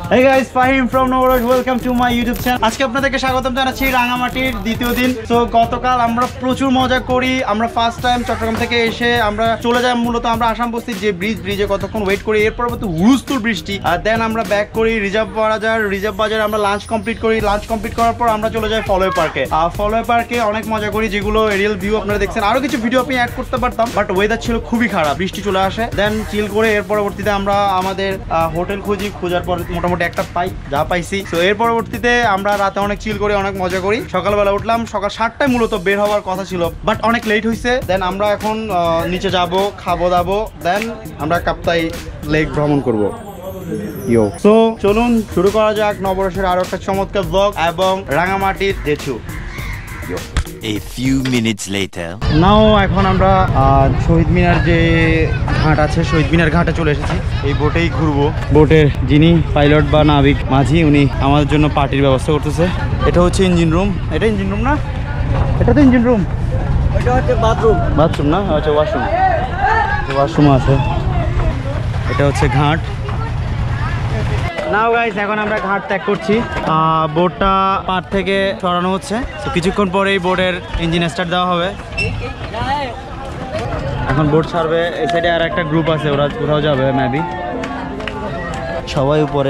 Hey guys, Fahim from Novoroj. Welcome to my YouTube channel. আজকে আপনাদেরকে স্বাগতম জানাচ্ছি রাঙামাটির দ্বিতীয় দিন। তো গতকাল আমরা প্রচুর মজা করি। আমরা ফার্স্ট টাইম চট্টগ্রাম থেকে এসে আমরা চলে যাই মূলত আমরা আসাম বস্তির যে ব্রিজে কতক্ষণ ওয়েট করি, এর পরবর্তী হুলস্থুল বৃষ্টি, আর দেন আমরা ব্যাক করি রিজার্ভ বাজারে আমরা লাঞ্চ কমপ্লিট করি। লাঞ্চ কমপ্লিট করার পর আমরা চলে যাই ফলোয়ে পার্কে। আর ফলোয়ে পার্কে অনেক মজা করি, যেগুলো এরিয়াল ভিউ আপনারা দেখছেন। আরো কিছু ভিডিও আপনি অ্যাড করতে পারতাম, বাট ওয়েদার ছিল খুবই খারাপ, বৃষ্টি চলে আসে। দেন চিল করে এর পরবর্তীতে আমরা আমাদের হোটেল খোঁজার পর মোটামুটি একটা যা পাইছি। তো এর পরবর্তীতে আমরা রাতে অনেক চিল করি, অনেক মজা করি। সকালবেলা উঠলাম, সকাল 7টায় মূলত বের হওয়ার কথা ছিল, বাট অনেক লেট হয়েছে। দেন আমরা এখন নিচে যাব, খাবো দাবো, দেন আমরা কাপ্তাই লেক ভ্রমণ করবো। সো চলুন শুরু করা যাক নববর্ষের আরো একটা চমৎকার ব্লগ এবং রাঙামাটির জেঠু। A few minutes later. নাও এখন আমরা শহীদ মিনার যে ঘাট আছে, শহীদ মিনার ঘাটে চলে এসেছি। এই বোটেই ঘুরবো। বোটের যিনি পাইলট বা নাবিক মাঝি, উনি আমাদের জন্য পার্টির ব্যবস্থা করতেছে। এটা হচ্ছে ইঞ্জিন রুম। এটা ইঞ্জিন রুম না, এটা তো ইঞ্জিন রুম, এটা হচ্ছে বাথরুম না, আচ্ছা ওয়াশরুম আছে। এটা হচ্ছে ঘাট। নাও গাইস, এখন আমরা ঘাট ত্যাগ করছি। বোটটা পাড় থেকে সরানো হচ্ছে। তো কিছুক্ষণ পরেই বোটের ইঞ্জিন স্টার্ট দেওয়া হবে। এখন বোট ছাড়বে। এই সাইডে আর একটা গ্রুপ আছে, ওরা কোথাও যাবে মেবি। সবাই উপরে।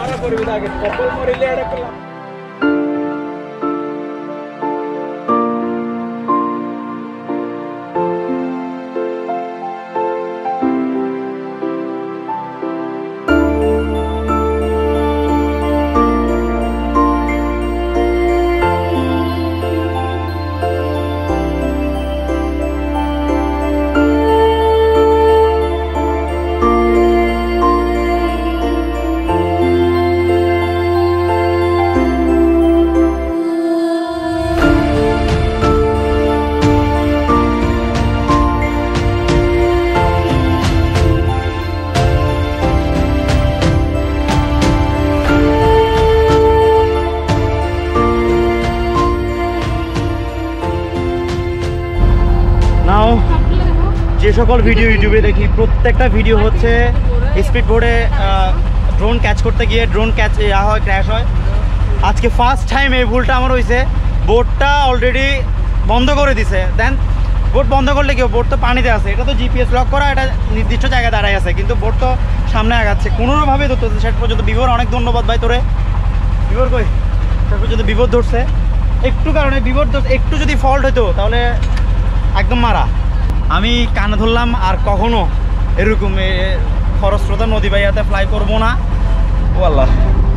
যে সকল ভিডিও ইউটিউবে দেখি, প্রত্যেকটা ভিডিও হচ্ছে স্পিড বোর্ডে ড্রোন ক্যাচ করতে গিয়ে ড্রোন ক্র্যাশ হয়। আজকে ফার্স্ট টাইম এই ভুলটা আমার হয়েছে। বোটটা অলরেডি বন্ধ করে দিছে। দেন বোট বন্ধ করলে কেউ, বোট তো পানিতে আছে, এটা তো জিপিএস লক করা, এটা নির্দিষ্ট জায়গায় দাঁড়ায় আছে, কিন্তু বোট তো সামনে আগাচ্ছে, কোনোভাবেই ধরতেছে। শেষ পর্যন্ত বিভোর অনেক ধন্যবাদ ভাই তোরে। বিভোর কই? শেষ পর্যন্ত বিভোর ধরছে একটু, কারণে বিভোর একটু যদি ফল্ট হতো তাহলে একদম মারা। আমি কানে ধরলাম আর কখনো এরকম খরস্রোতা নদী বাইয়াতে ফ্লাই করবো না। ও আল্লাহ।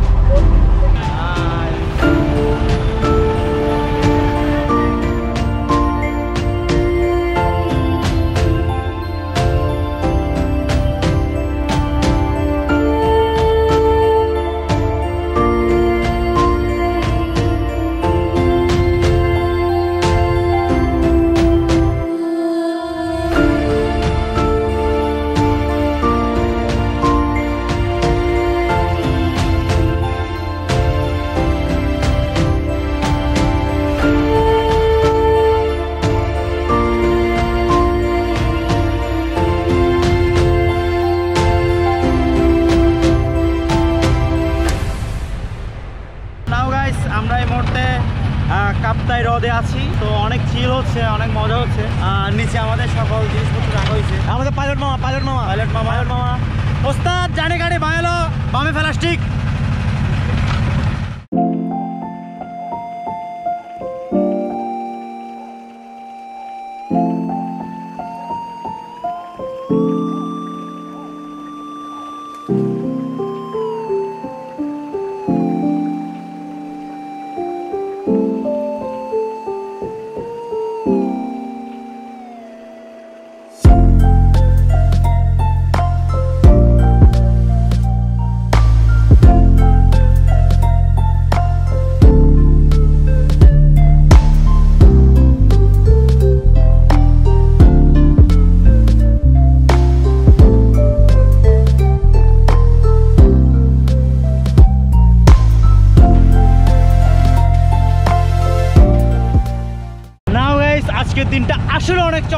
আমরা এই মুহূর্তে কাপ্তাই হ্রদে আছি। তো অনেক চিল হচ্ছে, অনেক মজা হচ্ছে। নিচে আমাদের সকল জিনিসপত্র রাখা হয়েছে। আমাদের পাইলট মামা ওস্তাদ জানে গাড়ি বাঁয়ালো, বামে প্লাস্টিক।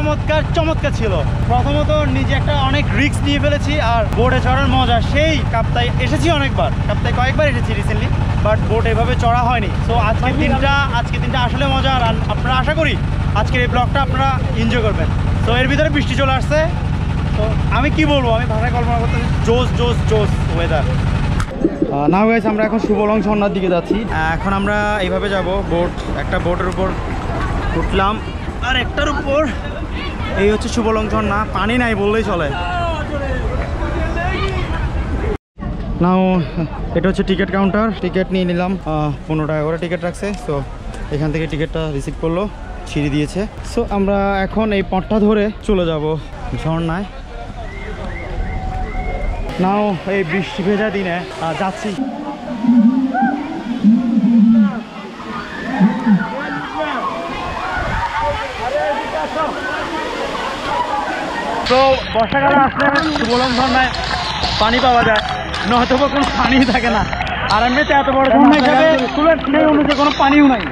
চমৎকার চমৎকার ছিল। প্রথমত নিজে একটা অনেক রিস্ক নিয়ে ফেলেছি, আর বোটে চড়ার মজা সেই। কাপ্তাই এসেছি অনেকবার, কাপ্তাই কয়েকবার এসেছি রিসেন্টলি, বাট বোট এভাবে চড়া হয়নি। সো আজকের দিনটা আসলে মজা, আর আপনারা আশা করি আজকের এই ব্লগটা আপনারা এনজয় করবেন। তো এর ভিতরে বৃষ্টি চলে আসছে, তো আমি কি বলবো, আমি ভাষায় কল্পনা করতেছি জোস জোস জোস ওয়েদার। নাও গাইস, আমরা এখন শুভলং ঝর্ণার দিকে যাচ্ছি। এখন আমরা এইভাবে যাব, একটা বোটের উপর উঠলাম, আর একটার উপর এই হচ্ছে শুভলং ঝর্ণা। পানি নাই বললেই চলে। নাও এটা হচ্ছে টিকিট কাউন্টার, টিকিট নিয়ে নিলাম। 15 টাকা করে টিকিট রাখছে। সো এখান থেকে টিকিটটা রিসিভ করলো, ছিঁড়ে দিয়েছে। সো আমরা এখন এই পথটা ধরে চলে যাব ঝর্ণায়। নাও এই বৃষ্টি ভেজা দিনে যাচ্ছি। তো বর্ষাকালে আসলে শুভলং ঝর্ণায় পানি পাওয়া যায়, নয়তো কোনো পানি থাকে না। আর এমনিতে এত বড় ঝর্ণা হিসাবে সেই অনুযায়ী কোনো পানিও নাই।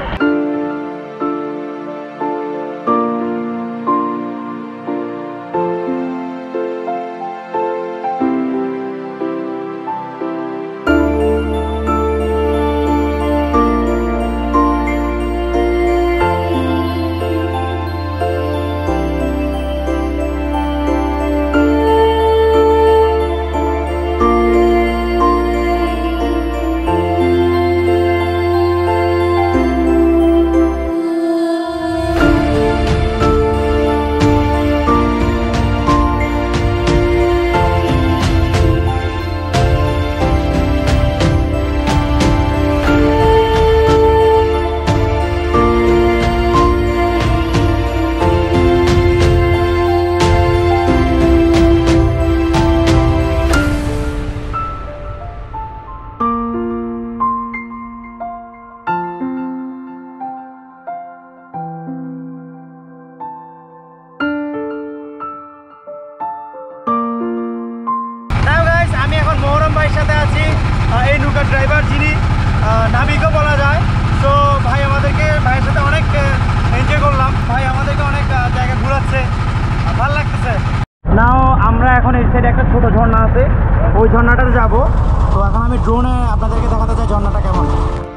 সাথে আছি এই নৌকার ড্রাইভার, যিনি নাবিকও বলা যায়। তো ভাইয়ের সাথে অনেক এনজয় করলাম। ভাই আমাদেরকে অনেক জায়গা ঘুরাচ্ছে, ভালো লাগতেছে। নাও আমরা এখন এই সাইডে একটা ছোট ঝর্ণা আছে, ওই ঝর্ণাটাতে যাব। তো এখন আমি ড্রোনে আপনাদেরকে দেখাতে চাই ঝর্ণাটা কেমন।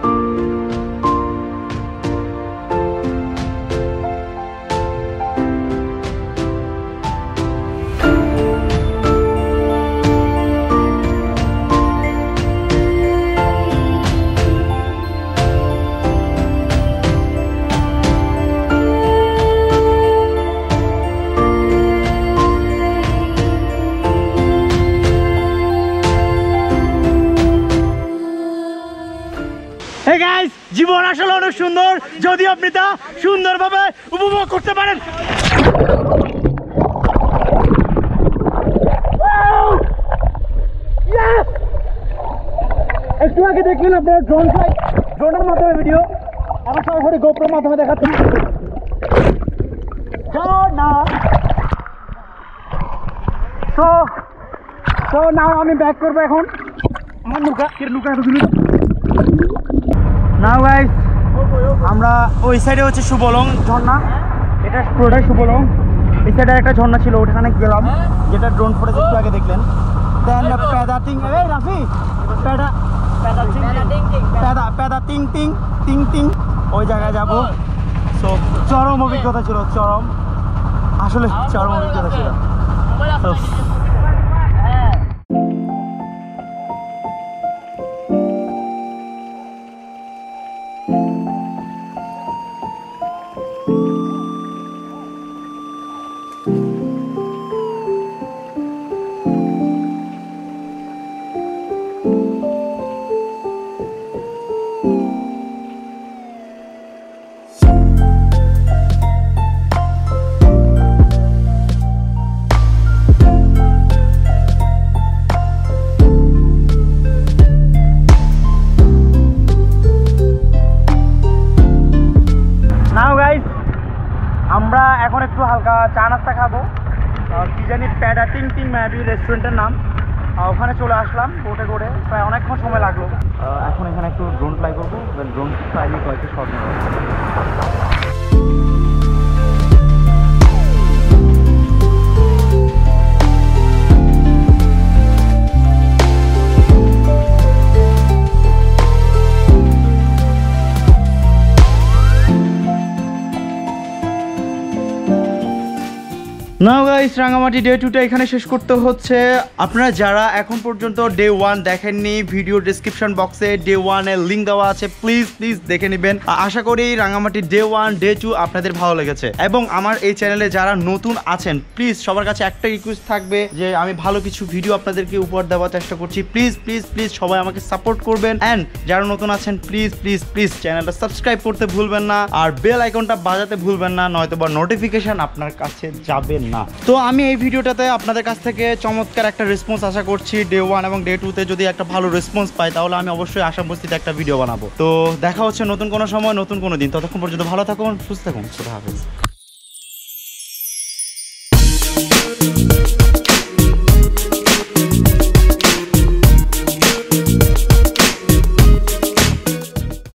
জীবন আসলে অনেক সুন্দর, যদি আপনি তা সুন্দরভাবে উপভোগ করতে পারেন। একটু আগে দেখলেন আপনার ড্রোনের মাধ্যমে ভিডিও, আমার সরাসরি গোপ্রোর মাধ্যমে দেখাচ্ছি। তো নাও আমি ব্যাক করবো এখন আমার নৌকা। নাও গাইস, আমরা ওই সাইডে হচ্ছে শুভলং ঝর্ণা, এটা পুরোটাই শুভলং। এই সাইডে একটা ঝর্ণা ছিল, ওখানে গেলাম, যেটা ড্রোন ফুটেজ একটু আগে দেখলেন। দেন পেদা টিং, এই রাফি পেদা টিং টিং টিং টিং, ওই জায়গায় যাব। সো চরম অভিজ্ঞতা ছিল, আসলে চরম অভিজ্ঞতা ছিল। আমরা এখন একটু হালকা চা নাস্তা খাবো, কি জানি প্যাডা টিং টিং ম্যাবি রেস্টুরেন্টের নাম। ওখানে চলে আসলাম বোটে করে, প্রায় অনেকক্ষণ সময় লাগলো। এখন এখানে একটু ড্রোন ফ্লাই করবো, ড্রোন ফ্লাই নিয়ে কয়েকটা শট নেবো। নাও গাইস, রাঙামাটি ডে 2টা এখানে শেষ করতে হচ্ছে। আপনারা যারা এখন পর্যন্ত ডে 1 দেখেননি, ভিডিও ডেসক্রিপশন বক্সে ডে 1 এর লিংক দেওয়া আছে, প্লিজ দেখে নেবেন। আশা করি রাঙামাটি ডে 1 ডে 2 আপনাদের ভালো লেগেছে। এবং আমার এই চ্যানেলে যারা নতুন আছেন, প্লিজ সবার কাছে একটা রিকোয়েস্ট থাকবে যে আমি ভালো কিছু ভিডিও আপনাদেরকে উপহার দেওয়ার চেষ্টা করছি। প্লিজ সবাই আমাকে সাপোর্ট করবেন। অ্যান্ড যারা নতুন আছেন প্লিজ চ্যানেলটা সাবস্ক্রাইব করতে ভুলবেন না, আর বেল আইকনটা বাজাতে ভুলবেন না, নয়তো বা নোটিফিকেশন আপনার কাছে যাবে না। তো আমি এই ভিডিওটাতে আপনাদের কাছ থেকে চমৎকার একটা রেসপন্স আশা করছি। ডে 1 এবং ডে 2 তে যদি একটা ভালো রেসপন্স পাই, তাহলে আমি অবশ্যই আসাম বস্তিতে একটা ভিডিও বানাবো। তো দেখা হচ্ছে নতুন কোনো সময়, নতুন কোনো দিন। ততক্ষণ পর্যন্ত ভালো থাকুন, সুস্থ থাকুন। খুদা হাফেজ।